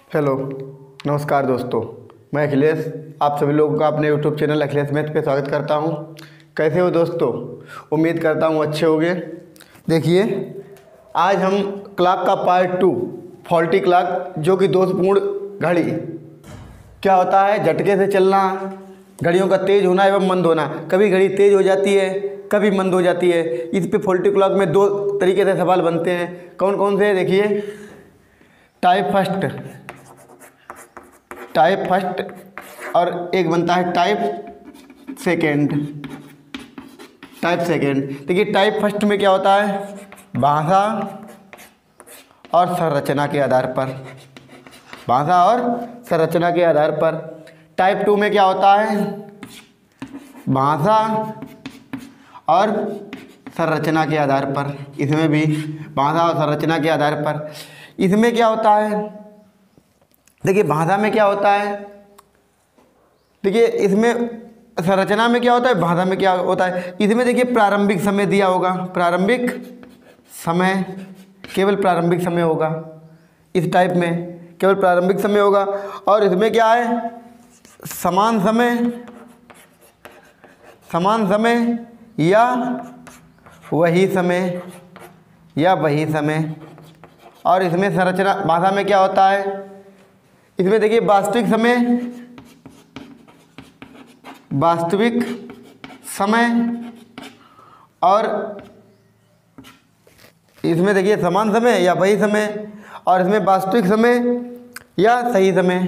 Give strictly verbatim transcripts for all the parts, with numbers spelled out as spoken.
Hello, नमस्कार दोस्तों। मैं अखिलेश आप सभी लोगों का अपने यूट्यूब चैनल अखिलेश मैथ पे स्वागत करता हूं। कैसे हो दोस्तों? उम्मीद करता हूं अच्छे होंगे। देखिए, आज हम क्लॉक का पार्ट टू, फॉल्टी क्लॉक, जो कि दोषपूर्ण घड़ी क्या होता है, झटके से चलना, घड़ियों का तेज़ होना एवं मंद होना। कभी घड़ी तेज़ हो जाती है, कभी मंद हो जाती है। इस पे फॉल्टी क्लॉक में दो तरीके से सवाल बनते हैं। कौन कौन से? देखिए, टाइप फर्स्ट टाइप फर्स्ट और एक बनता है टाइप सेकेंड। टाइप सेकेंड देखिए, टाइप फर्स्ट में क्या होता है, भाषा और संरचना के आधार पर, भाषा और संरचना के आधार पर। टाइप टू में क्या होता है, भाषा और संरचना के आधार पर। इसमें भी भाषा और संरचना के आधार पर। इसमें क्या होता है, देखिए भाषा में क्या होता है, देखिए इसमें संरचना में क्या होता है, भाषा में क्या होता है। इसमें देखिए प्रारंभिक समय दिया होगा, प्रारंभिक समय, केवल प्रारंभिक समय होगा। इस टाइप में केवल प्रारंभिक समय होगा। और इसमें क्या है, समान समय, समान समय या वही समय, या वही समय। और इसमें संरचना भाषा में क्या होता है, इसमें देखिए वास्तविक समय, वास्तविक समय, और इसमें देखिए समान समय या वही समय, और इसमें वास्तविक समय या सही समय,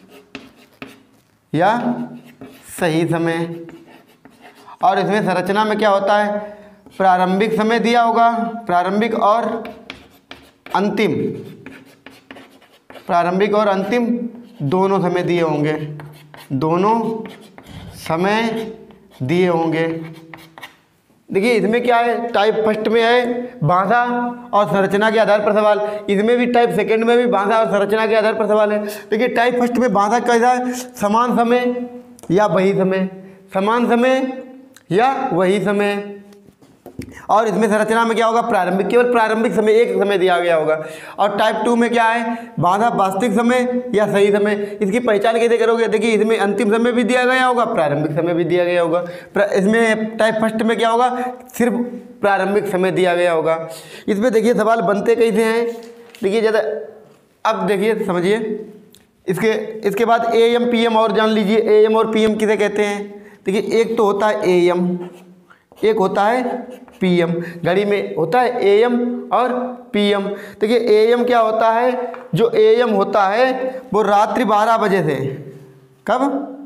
या सही समय। और इसमें संरचना में क्या होता है, प्रारंभिक समय दिया होगा, प्रारंभिक और अंतिम, प्रारंभिक और अंतिम दोनों समय दिए होंगे, दोनों समय दिए होंगे। देखिए इसमें क्या है, टाइप फर्स्ट में है भाषा और संरचना के आधार पर सवाल। इसमें भी टाइप सेकंड में भी भाषा और संरचना के आधार पर सवाल है। देखिए टाइप फर्स्ट में भाषा कैसा है, समान समय या वही समय, समान समय या वही समय। और इसमें संरचना में क्या होगा, प्रारंभिक, केवल प्रारंभिक समय, एक समय दिया गया होगा। और टाइप टू में क्या है, भाषा वास्तविक समय या सही समय। इसकी पहचान कैसे करोगे, देखिए इसमें अंतिम समय भी दिया गया होगा, प्रारंभिक समय भी दिया गया होगा। इसमें टाइप फर्स्ट में क्या होगा, सिर्फ प्रारंभिक समय दिया गया होगा। इसमें देखिए सवाल बनते कैसे हैं, देखिए ज़्यादा, अब देखिए समझिए। इसके इसके बाद ए एम पी एम और जान लीजिए। ए एम और पी एम किसे कहते हैं, देखिए एक तो होता है ए एम, एक होता है पीएम। घड़ी में होता है एएम और पीएम। देखिए एएम क्या होता है, जो एएम होता है वो रात्रि बारह बजे से, कब,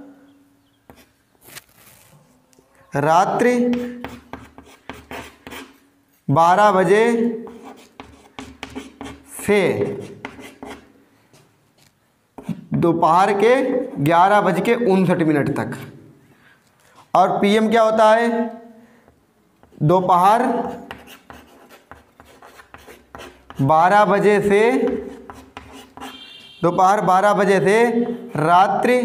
रात्रि बारह बजे से दोपहर के ग्यारह बज के उनसठ मिनट तक। और पीएम क्या होता है, दोपहर बारह बजे से, दोपहर बारह बजे से रात्रि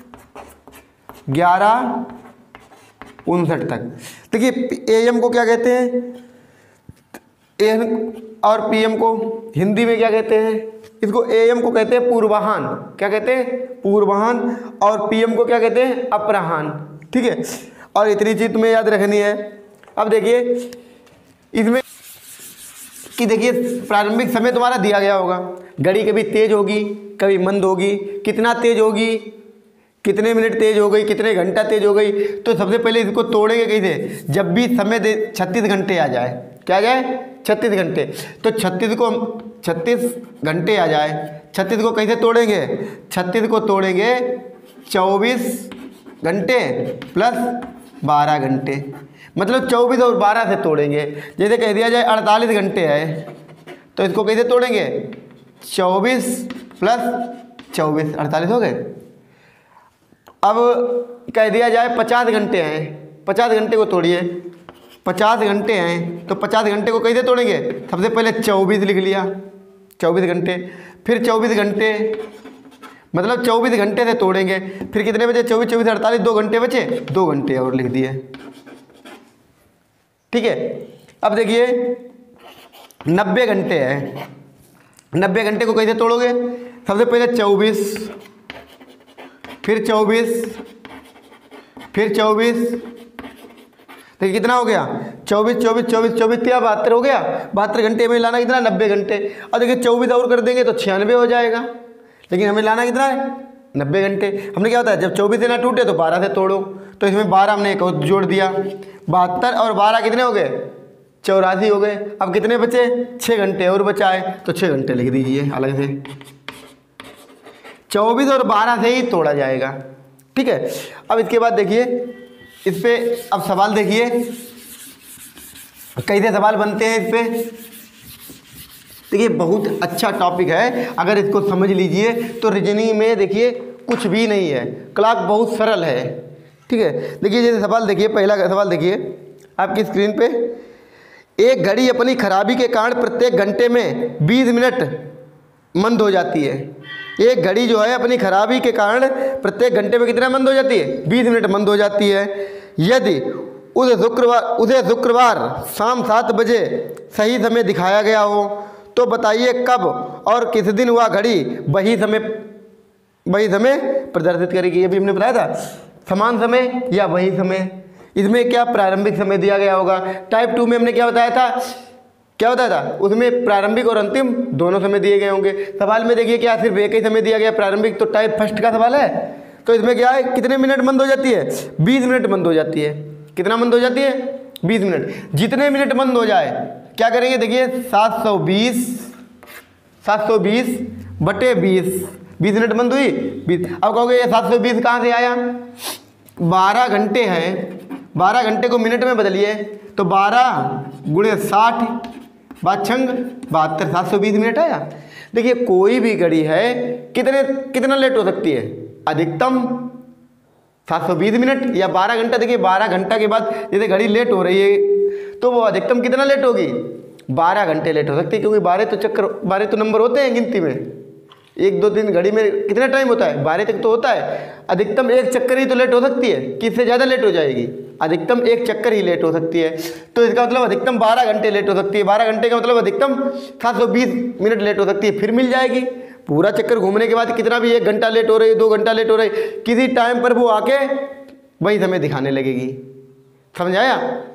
ग्यारह उनसठ तक। देखिए एएम को क्या कहते हैं, एएम और पीएम को हिंदी में क्या कहते हैं, इसको एएम को कहते हैं पूर्वाह्न, क्या कहते हैं, पूर्वाह्न। और पीएम को क्या कहते हैं, अपराह्न। ठीक है, और इतनी चीज़ तुम्हें याद रखनी है। अब देखिए इसमें कि देखिए प्रारंभिक समय तुम्हारा दिया गया होगा, घड़ी कभी तेज होगी कभी मंद होगी, कितना तेज होगी, कितने मिनट तेज हो गई, कितने घंटा तेज हो गई। तो सबसे पहले इसको तोड़ेंगे कैसे, जब भी समय दे छत्तीस घंटे आ जाए, क्या आ जाए, छत्तीस घंटे। तो छत्तीस को छत्तीस घंटे आ जाए, छत्तीस को कैसे तोड़ेंगे, छत्तीस को तोड़ेंगे चौबीस घंटे प्लस बारह घंटे, मतलब चौबीस और बारह से तोड़ेंगे। जैसे कह दिया जाए अड़तालीस घंटे है, तो इसको कैसे तोड़ेंगे, चौबीस प्लस चौबीस, अड़तालीस हो गए। अब कह दिया जाए पचास घंटे हैं, पचास घंटे को तोड़िए, पचास घंटे हैं तो पचास घंटे को कैसे तोड़ेंगे, सबसे पहले चौबीस लिख लिया, चौबीस घंटे, फिर चौबीस घंटे, मतलब चौबीस घंटे से तोड़ेंगे। फिर कितने बचे, चौबीस चौबीस अड़तालीस, दो घंटे बचे, दो घंटे और लिख दिए। ठीक है, अब देखिए नब्बे घंटे है, नब्बे घंटे को कैसे तोड़ोगे, सबसे पहले चौबीस, फिर चौबीस, फिर चौबीस, तो कितना हो गया चौबीस चौबीस चौबीस चौबीस या बहत्तर हो गया। बहत्तर घंटे में लाना कितना नब्बे घंटे। और देखिए चौबीस और कर देंगे तो छियानवे हो जाएगा, लेकिन हमें लाना कितना है नब्बे घंटे। हमने क्या होता है जब चौबीस से ना टूटे तो बारह से तोड़ो, तो इसमें बारह हमने एक और जोड़ दिया, बहत्तर और बारह कितने हो गए चौरासी हो गए। अब कितने बचे छः घंटे और बचाए, तो छः घंटे लिख दीजिए अलग से, चौबीस और बारह से ही तोड़ा जाएगा। ठीक है, अब इसके बाद देखिए इस पे अब सवाल देखिए कैसे सवाल बनते हैं इस पे। देखिए बहुत अच्छा टॉपिक है, अगर इसको समझ लीजिए तो रीजनिंग में देखिए कुछ भी नहीं है, क्लास बहुत सरल है। ठीक है, देखिए जैसे सवाल देखिए, पहला सवाल देखिए आपकी स्क्रीन पे, एक घड़ी अपनी खराबी के कारण प्रत्येक घंटे में बीस मिनट मंद हो जाती है। एक घड़ी जो है अपनी खराबी के कारण प्रत्येक घंटे में कितना मंद हो जाती है बीस मिनट मंद हो जाती है। यदि उसे शुक्रवार उसे शुक्रवार शाम सात बजे सही समय दिखाया गया हो तो बताइए कब और किस दिन वह घड़ी वही समय वही समय प्रदर्शित करेगी। अभी हमने बताया था समान समय या वही समय। इसमें क्या प्रारंभिक समय दिया गया होगा। टाइप टू में हमने क्या बताया था, क्या बताया था उसमें प्रारंभिक और अंतिम दोनों समय दिए गए होंगे। सवाल में देखिए क्या सिर्फ एक ही समय दिया गया प्रारंभिक, तो टाइप फर्स्ट का सवाल है, तो इसमें क्या है कितने मिनट मंद हो जाती है बीस मिनट मंद हो जाती है। कितना मंद हो जाती है बीस मिनट। जितने मिनट मंद हो जाए क्या करेंगे, देखिए सात सौ बीस सात सौ बीस बटे बीस, बीस मिनट मंद हुई बीस। अब कहोगे ये सात सौ बीस कहाँ से आया, बारह घंटे हैं, बारह घंटे को मिनट में बदलिए तो बारह गुणे साठ बाछंग बहत्तर, सात सौ बीस मिनट आया। देखिए कोई भी घड़ी है कितने कितना लेट हो सकती है, अधिकतम सात सौ बीस मिनट या बारह घंटा। देखिए बारह घंटा के बाद जैसे घड़ी लेट हो रही है तो वो अधिकतम कितना लेट होगी बारह घंटे लेट हो सकती है, क्योंकि बारह तो चक्कर बारह तो नंबर होते हैं गिनती में। एक दो दिन घड़ी में कितना टाइम होता है बारह तक तो होता है, अधिकतम एक चक्कर ही तो लेट हो सकती है, कि इससे ज़्यादा लेट हो जाएगी, अधिकतम एक चक्कर ही लेट हो सकती है। तो इसका मतलब अधिकतम बारह घंटे लेट हो सकती है, बारह घंटे का मतलब अधिकतम सात सौ बीस मिनट लेट हो सकती है, फिर मिल जाएगी। पूरा चक्कर घूमने के बाद कितना भी एक घंटा लेट हो रही है दो घंटा लेट हो रही है, किसी टाइम पर वो आके वही समय दिखाने लगेगी। समझ आया।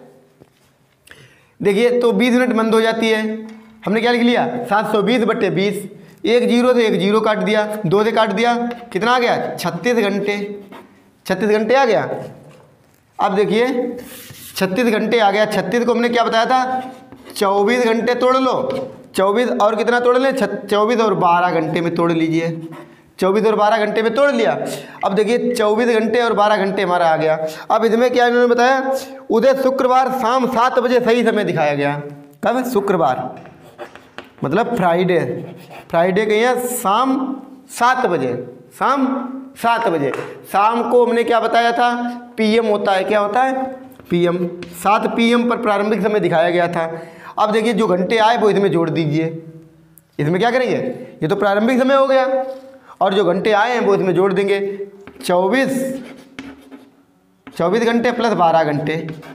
देखिए तो बीस मिनट मंद हो जाती है, हमने क्या लिख लिया सात सौ बीस बट्टे बीस, एक जीरो से एक जीरो काट दिया, दो से काट दिया, कितना आ गया छत्तीस घंटे, छत्तीस घंटे आ गया। अब देखिए छत्तीस घंटे आ गया, छत्तीस को हमने क्या बताया था चौबीस घंटे तोड़ लो, चौबीस और कितना तोड़ लें चौबीस और बारह घंटे में तोड़ लीजिए, चौबीस और बारह घंटे में तोड़ लिया। अब देखिए चौबीस घंटे और बारह घंटे हमारा आ गया। अब इसमें क्या इन्होंने बताया, उधर शुक्रवार शाम सात बजे सही समय दिखाया गया। कब, शुक्रवार मतलब फ्राइडे, फ्राइडे के यहाँ शाम सात बजे, शाम सात बजे। शाम को हमने क्या बताया था पीएम होता है, क्या होता है पीएम, सात पीएम पर प्रारंभिक समय दिखाया गया था। अब देखिए जो घंटे आए वो इसमें जोड़ दीजिए, इसमें क्या करेंगे ये तो प्रारंभिक समय हो गया और जो घंटे आए हैं वो इसमें जोड़ देंगे, चौबीस चौबीस घंटे प्लस बारह घंटे।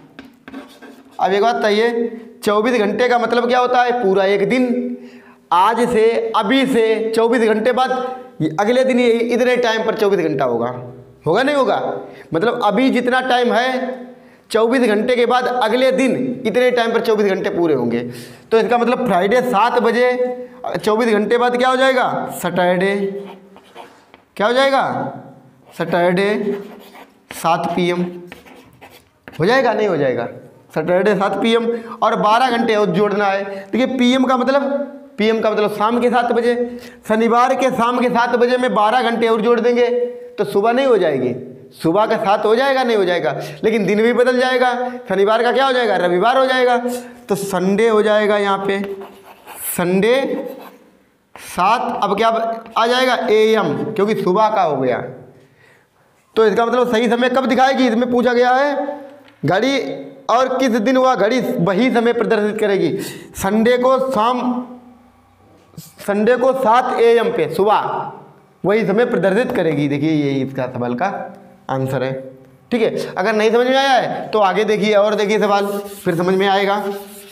अब एक बात बताइए चौबीस घंटे का मतलब क्या होता है पूरा एक दिन। आज से अभी से चौबीस घंटे बाद अगले दिन ये इतने टाइम पर चौबीस घंटा होगा, होगा नहीं होगा, मतलब अभी जितना टाइम है चौबीस घंटे के बाद अगले दिन इतने टाइम पर चौबीस घंटे पूरे होंगे। तो इसका मतलब फ्राइडे सात बजे चौबीस घंटे बाद क्या हो जाएगा सैटरडे, क्या हो जाएगा सैटरडे सात पीएम हो जाएगा नहीं हो जाएगा, सैटरडे सात पीएम और बारह घंटे और जोड़ना है। देखिए पीएम का मतलब पीएम का मतलब शाम के सात बजे, शनिवार के शाम के सात बजे में बारह घंटे और जोड़ देंगे तो सुबह नहीं हो जाएगी, सुबह का सात हो जाएगा नहीं हो जाएगा, लेकिन दिन भी बदल जाएगा, शनिवार का क्या हो जाएगा रविवार हो जाएगा, तो संडे हो जाएगा यहाँ पे संडे सात। अब क्या आ जाएगा एएम, क्योंकि सुबह का हो गया। तो इसका मतलब सही समय कब दिखाएगी, इसमें पूछा गया है घड़ी और किस दिन वह घड़ी वही समय प्रदर्शित करेगी। संडे को शाम संडे को सात एएम पे सुबह वही समय प्रदर्शित करेगी। देखिए यही इसका सवाल का आंसर है। ठीक है, अगर नहीं समझ में आया है तो आगे देखिए और देखिए सवाल फिर समझ में आएगा।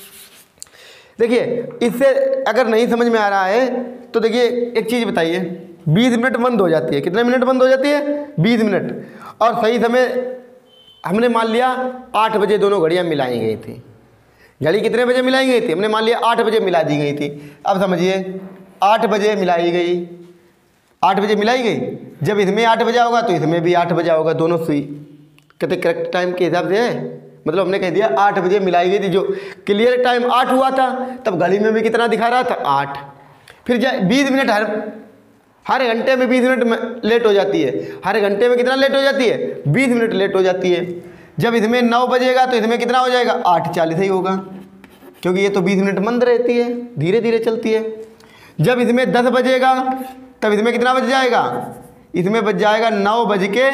देखिए इससे अगर नहीं समझ में आ रहा है तो देखिए एक चीज़ बताइए, बीस मिनट बंद हो जाती है। कितने मिनट बंद हो जाती है? बीस मिनट। और सही समय हमने मान लिया आठ बजे दोनों घड़ियाँ मिलाई गई थी। घड़ी कितने बजे मिलाई गई थी? हमने मान लिया आठ बजे मिला दी गई थी। अब समझिए आठ बजे मिलाई गई, आठ बजे मिलाई गई, जब इसमें आठ बजा होगा तो इसमें भी आठ बजा होगा, दोनों सुई कहते करेक्ट टाइम के हिसाब से है। मतलब हमने कह दिया आठ बजे मिलाई गई थी, जो क्लियर टाइम आठ हुआ था, तब घड़ी में भी कितना दिखा रहा था? आठ। फिर जाए बीस मिनट हर हर घंटे में बीस मिनट में लेट हो जाती है। हर घंटे में कितना लेट हो जाती है? बीस मिनट लेट हो जाती है। जब इसमें नौ बजेगा तो इसमें कितना हो जाएगा? आठ चालीस ही होगा, क्योंकि ये तो बीस मिनट मंद रहती है, धीरे धीरे चलती है। जब इसमें दस बजेगा तब इसमें कितना बज जाएगा? इसमें बज जाएगा नौ बज के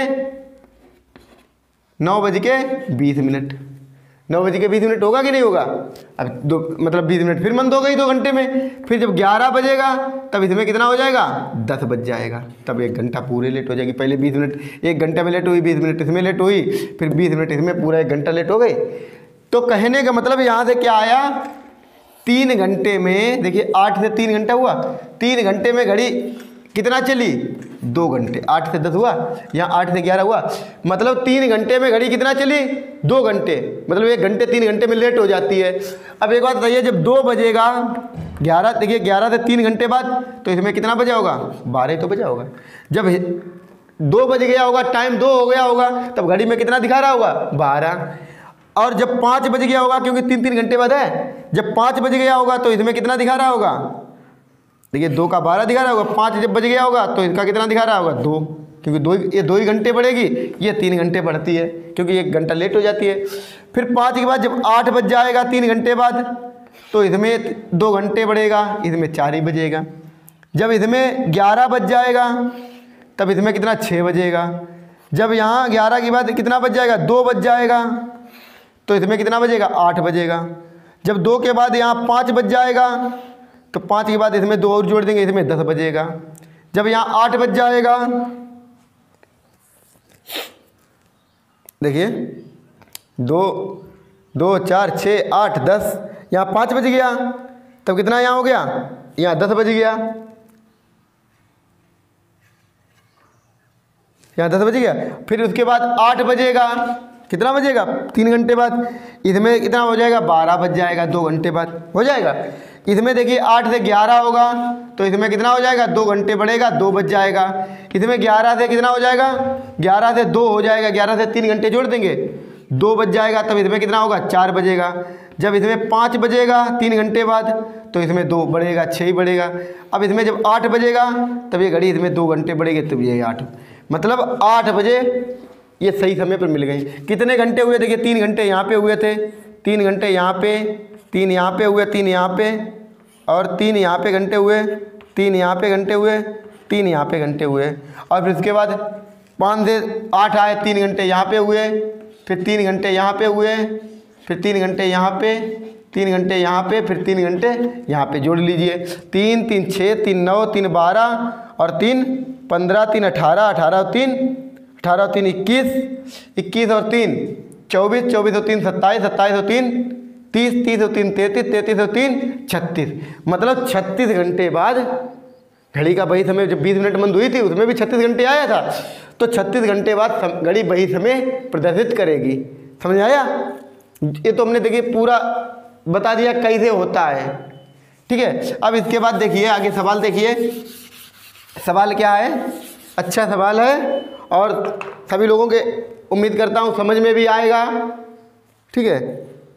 नौ बज के बीस मिनट। नौ बज के बीस मिनट होगा कि नहीं होगा? अब दो मतलब बीस मिनट फिर मंद हो गई दो घंटे में। फिर जब ग्यारह बजेगा तब इसमें कितना हो जाएगा? दस बज जाएगा, तब एक घंटा पूरे लेट हो जाएगी। पहले बीस मिनट एक घंटे में लेट हुई, बीस मिनट इसमें लेट हुई, फिर बीस मिनट इसमें, पूरा एक घंटा लेट हो गई। तो कहने का मतलब यहाँ से क्या आया? तीन घंटे में, देखिए आठ से तीन घंटा हुआ, तीन घंटे में घड़ी कितना चली? दो घंटे। आठ से दस हुआ, यहाँ आठ से ग्यारह हुआ, मतलब तीन घंटे में घड़ी कितना चली? दो घंटे। मतलब एक घंटे तीन घंटे में लेट हो जाती है। अब एक बात बताइए, जब दो बजेगा ग्यारह, देखिए ग्यारह से तीन घंटे बाद तो इसमें कितना बजा होगा? बारह तो बजा होगा। जब दो बज गया होगा, टाइम दो हो गया होगा, तब घड़ी में कितना दिखा रहा होगा? बारह। और जब पाँच बज गया होगा, क्योंकि तीन तीन घंटे बाद है, जब पाँच बज गया होगा तो इसमें कितना दिखा रहा होगा? देखिए दो का बारह दिखा रहा होगा। पाँच जब बज गया होगा तो इसका कितना दिखा रहा होगा? दो, क्योंकि दो ये दो ही घंटे बढ़ेगी, ये तीन घंटे बढ़ती है, क्योंकि एक घंटा लेट हो जाती है। फिर पाँच के बाद जब आठ बज जाएगा तीन घंटे बाद, तो इसमें दो घंटे बढ़ेगा, इसमें चार ही बजेगा। जब इसमें ग्यारह बज जाएगा तब इसमें कितना? छः बजेगा। जब यहाँ ग्यारह के बाद कितना बज जाएगा? दो बज जाएगा, तो इसमें कितना बजेगा? आठ बजेगा। जब दो के बाद यहाँ पाँच बज जाएगा तो पाँच के बाद इसमें दो और जोड़ देंगे, इसमें दस बजेगा। जब यहाँ आठ बज जाएगा, देखिए दो दो चार छः आठ दस, यहाँ पाँच बज गया, तब कितना यहाँ हो गया? यहाँ दस बज गया, यहाँ दस बज गया। फिर उसके बाद आठ बजेगा, कितना बजेगा? तीन घंटे बाद, इसमें कितना हो जाएगा? बारह बज जाएगा, दो घंटे बाद हो जाएगा। इसमें देखिए आठ से ग्यारह होगा तो इसमें कितना हो जाएगा? दो घंटे बढ़ेगा, दो बज जाएगा। इसमें ग्यारह से कितना हो जाएगा? ग्यारह से दो हो जाएगा, ग्यारह से तीन घंटे जोड़ देंगे, दो बज जाएगा, तब इसमें कितना होगा? चार बजेगा। जब इसमें पाँच बजेगा तीन घंटे बाद, तो इसमें दो बढ़ेगा, छः ही बढ़ेगा। अब इसमें जब आठ बजेगा तब ये घड़ी इसमें दो घंटे बढ़ेगी, तब ये आठ, मतलब आठ बजे ये सही समय पर मिल गई। कितने घंटे हुए? देखिए तीन घंटे यहाँ पे हुए थे, तीन घंटे यहाँ पे, तीन यहाँ पे हुए, तीन यहाँ पे, और तीन यहाँ पे घंटे हुए, तीन यहाँ पे घंटे हुए, तीन यहाँ पे घंटे हुए। और फिर उसके बाद पाँच से आठ आए, तीन घंटे यहाँ पे हुए, फिर तीन घंटे यहाँ पे हुए, फिर तीन घंटे यहाँ पे, तीन घंटे यहाँ पे, फिर तीन घंटे यहाँ पे। जोड़ लीजिए, तीन तीन छः, तीन नौ, तीन बारह, और तीन पंद्रह, तीन अठारह, अठारह और तीन अठारह और तीन इक्कीस, इक्कीस और तीन चौबीस, चौबीस और तीन सत्ताईस, सत्ताईस और तीन तीस, तीस और तीन तैंतीस, तैंतीस और तीन छत्तीस। मतलब छत्तीस घंटे बाद घड़ी का वही समय, जब बीस मिनट बंद हुई थी उसमें भी छत्तीस घंटे आया था, तो छत्तीस घंटे बाद घड़ी वही समय प्रदर्शित करेगी। समझ आया? ये तो हमने देखिए पूरा बता दिया कैसे होता है, ठीक है। अब इसके बाद देखिए आगे सवाल, देखिए सवाल क्या है, अच्छा सवाल है और सभी लोगों के उम्मीद करता हूँ समझ में भी आएगा, ठीक है।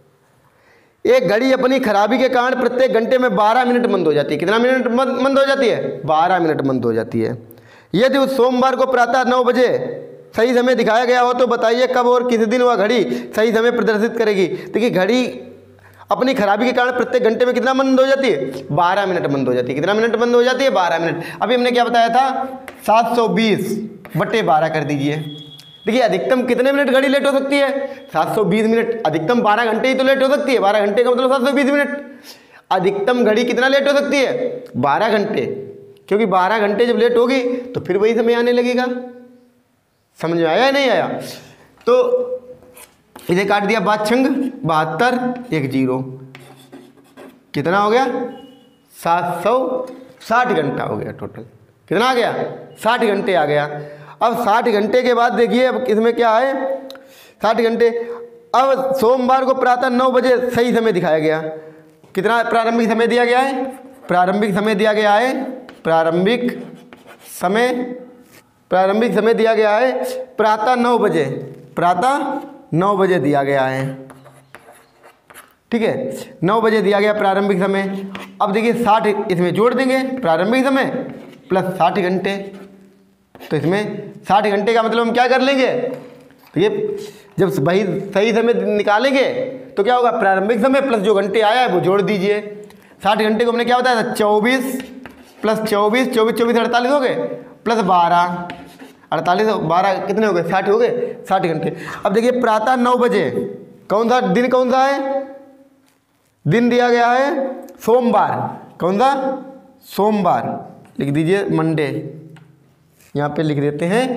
एक घड़ी अपनी खराबी के कारण प्रत्येक घंटे में बारह मिनट बंद हो जाती है। कितना मिनट बंद हो जाती है? बारह मिनट बंद हो जाती है। यदि उस सोमवार को प्रातः नौ बजे सही समय दिखाया गया हो तो बताइए कब और किस दिन वह घड़ी सही समय प्रदर्शित करेगी। देखिए घड़ी अपनी खराबी के कारण प्रत्येक घंटे में कितना बंद हो जाती है? बारह मिनट बंद हो जाती है। कितना मिनट बंद हो जाती है? बारह मिनट। अभी हमने क्या बताया था? सात सौ बीस बटे बारह कर दीजिए। देखिए अधिकतम कितने मिनट घड़ी लेट हो सकती है? सात सौ बीस मिनट। अधिकतम बारह घंटे ही तो लेट हो सकती है। बारह घंटे का मतलब सात सौ बीस मिनट। अधिकतम घड़ी कितना लेट हो सकती है? बारह घंटे, क्योंकि बारह घंटे जब लेट होगी तो फिर वही समय आने लगेगा। समझ में आया या नहीं आया? तो इसे काट दिया बाछंग, बहत्तर, एक जीरो, कितना हो गया? सात सौ साठ घंटा हो गया टोटल। कितना आ गया, साठ घंटे आ गया। अब साठ घंटे के बाद देखिए अब इसमें क्या है, साठ घंटे। अब सोमवार को प्रातः नौ बजे सही समय दिखाया गया। कितना प्रारंभिक समय दिया गया है, प्रारंभिक समय दिया गया है, प्रारंभिक समय प्रारंभिक समय दिया गया है प्रातः नौ बजे, प्रातः नौ बजे दिया गया है। ठीक है, नौ बजे दिया गया प्रारंभिक समय। अब देखिए साठ इसमें जोड़ देंगे, प्रारंभिक समय प्लस साठ घंटे, तो इसमें साठ घंटे का मतलब हम क्या कर लेंगे, तो ये जब वही सही समय निकालेंगे तो क्या होगा, प्रारंभिक समय प्लस जो घंटे आया है वो जोड़ दीजिए। साठ घंटे को हमने क्या बताया था, चौबीस प्लस चौबीस, चौबीस चौबीस अड़तालीस हो गए, प्लस बारह, अड़तालीस बारह कितने हो गए, साठ हो गए, साठ घंटे। अब देखिए प्रातः नौ बजे कौन सा दिन, कौन सा है दिन दिया गया है, सोमवार, कौन सा, सोमवार, लिख दीजिए मंडे, यहाँ पे लिख देते हैं।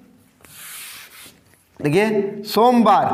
देखिए सोमवार,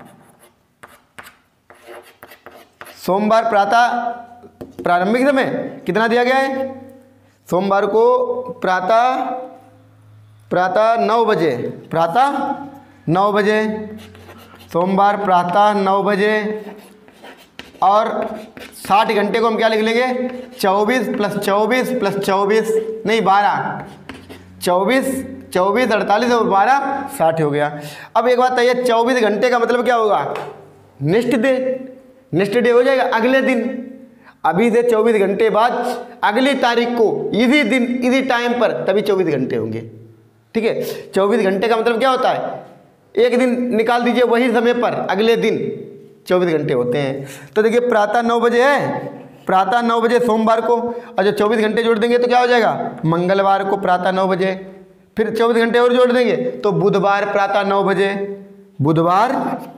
सोमवार प्रातः प्रारंभिक समय कितना दिया गया है, सोमवार को प्रातः प्रातः नौ बजे, प्रातः नौ बजे, सोमवार प्रातः नौ बजे। और साठ घंटे को हम क्या लिख लेंगे, चौबीस प्लस चौबीस प्लस चौबीस, नहीं बारह, चौबीस चौबीस अड़तालीस और बारह साठ हो गया। अब एक बात है, चौबीस घंटे का मतलब क्या होगा, नेक्स्ट डे, नेक्स्ट डे हो जाएगा अगले दिन। अभी से चौबीस घंटे बाद अगली तारीख को इसी दिन इसी टाइम पर तभी चौबीस घंटे होंगे। ठीक है, चौबीस घंटे का मतलब क्या होता है, एक दिन निकाल दीजिए वही समय पर अगले दिन चौबीस घंटे होते हैं। तो देखिए प्रातः नौ बजे है, प्रातः नौ बजे सोमवार को, और जो चौबीस घंटे जोड़ देंगे तो क्या हो जाएगा, मंगलवार को प्रातः नौ बजे, फिर चौबीस घंटे और जोड़ देंगे तो बुधवार प्रातः नौ बजे, बुधवार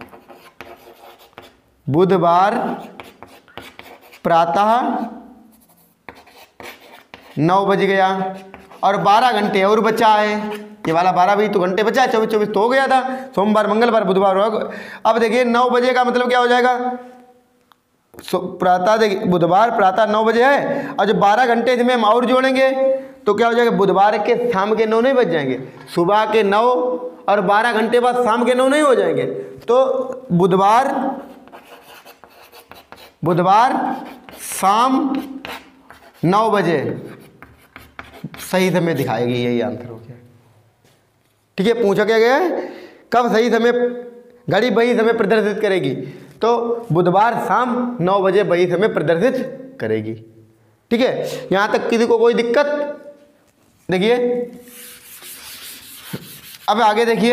बुधवार प्रातः नौ बज गया। और बारह घंटे और बचा है, ये वाला बारह भी तो घंटे बचा है, चौबीस चौबीस तो हो गया था, सोमवार मंगलवार बुधवार। अब देखिए नौ बजे का मतलब क्या हो जाएगा, प्रातः देखिए बुधवार प्रातः नौ बजे है, और जो बारह घंटे इसमें हम और जोड़ेंगे तो क्या हो जाएगा, बुधवार के शाम के नौ नहीं बज जाएंगे, सुबह के नौ और बारह घंटे बाद शाम के नौ नहीं हो जाएंगे। तो बुधवार बुधवार शाम नौ बजे सही समय दिखाएगी, यही आंसर हो गया। ठीक है, पूछा क्या गया है, कब सही समय घड़ी वही समय प्रदर्शित करेगी, तो बुधवार शाम नौ बजे वही समय प्रदर्शित करेगी। ठीक है, यहाँ तक किसी को कोई दिक्कत, देखिए अब आगे देखिए,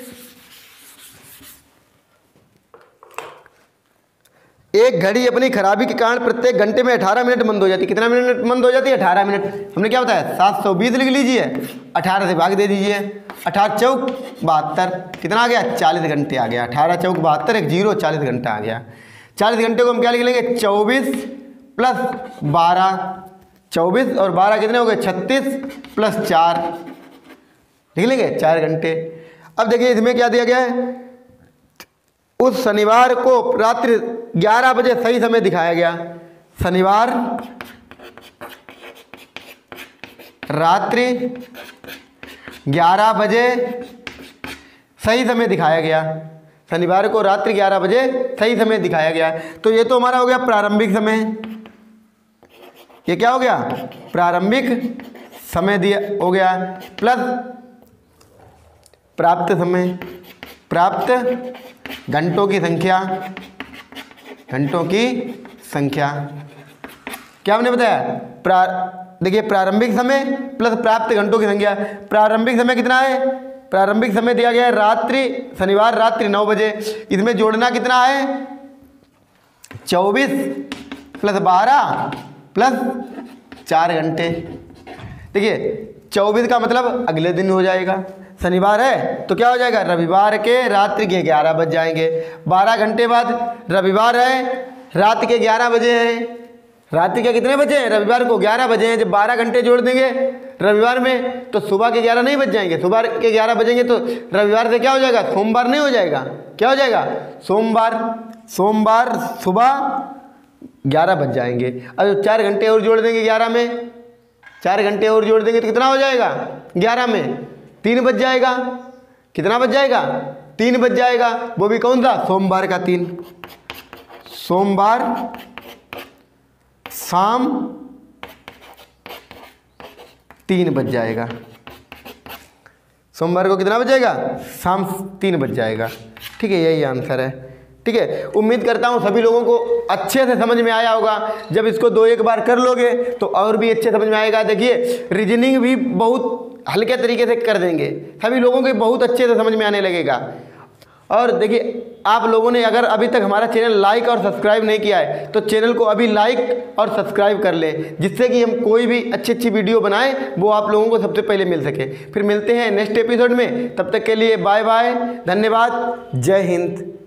एक घड़ी अपनी खराबी के कारण प्रत्येक घंटे में अठारह मिनट बंद हो जाती है। कितना मिनट बंद हो जाती है, अठारह मिनट। हमने क्या बताया, सात सौ बीस लिख लीजिए, अठारह से भाग दे दीजिए, अठारह चौक बहत्तर, कितना आ गया, चालीस घंटे आ गया। अठारह चौक बहत्तर, एक जीरो, चालीस घंटा आ गया। चालीस घंटे को हम क्या लिख लेंगे, चौबीस प्लस बारह, चौबीस और बारह कितने हो गए, छत्तीस प्लस चार लिख लेंगे, चार घंटे। अब देखिए इसमें क्या दिया गया है, उस शनिवार को रात्रि ग्यारह बजे सही समय दिखाया गया। शनिवार रात्रि ग्यारह बजे सही समय दिखाया गया, शनिवार को रात्रि ग्यारह बजे सही समय दिखाया गया। तो ये तो हमारा हो गया प्रारंभिक समय, ये क्या हो गया, प्रारंभिक समय दिया हो गया, प्लस प्राप्त समय, प्राप्त घंटों की संख्या, घंटों की संख्या क्या हमने बताया, प्रा देखिए प्रारंभिक समय प्लस प्राप्त घंटों की संख्या। प्रारंभिक समय कितना है, प्रारंभिक समय दिया गया है रात्रि, शनिवार रात्रि नौ बजे, इसमें जोड़ना कितना है, चौबीस प्लस बारह प्लस चार घंटे। देखिए चौबीस का मतलब अगले दिन हो जाएगा, शनिवार है तो क्या हो जाएगा, रविवार के रात्रि के ग्यारह बज जाएंगे। बारह घंटे बाद रविवार है, रात के ग्यारह बजे हैं, रात के कितने बजे हैं, रविवार को ग्यारह बजे हैं। जब बारह घंटे जोड़ देंगे रविवार में तो सुबह के ग्यारह नहीं बज जाएंगे, सुबह के ग्यारह बजेंगे तो रविवार से क्या हो जाएगा, सोमवार नहीं हो जाएगा, क्या हो जाएगा, सोमवार। सोमवार सुबह ग्यारह बज जाएंगे। अब चार घंटे और जोड़ देंगे ग्यारह में, चार घंटे और जोड़ देंगे तो कितना हो जाएगा, ग्यारह में तीन बज जाएगा। कितना बज जाएगा, तीन बज जाएगा। वो भी कौन सा, सोमवार का तीन। सोमवार शाम तीन बज जाएगा। सोमवार को कितना बज जाएगा, शाम तीन बज जाएगा। ठीक है, यही आंसर है। ठीक है, उम्मीद करता हूँ सभी लोगों को अच्छे से समझ में आया होगा। जब इसको दो एक बार कर लोगे तो और भी अच्छे समझ में आएगा। देखिए रीजनिंग भी बहुत हल्के तरीके से कर देंगे, सभी लोगों को बहुत अच्छे से समझ में आने लगेगा। और देखिए आप लोगों ने अगर अभी तक हमारा चैनल लाइक और सब्सक्राइब नहीं किया है तो चैनल को अभी लाइक और सब्सक्राइब कर ले, जिससे कि हम कोई भी अच्छी अच्छी वीडियो बनाएं वो आप लोगों को सबसे पहले मिल सके। फिर मिलते हैं नेक्स्ट एपिसोड में, तब तक के लिए बाय बाय, धन्यवाद, जय हिंद।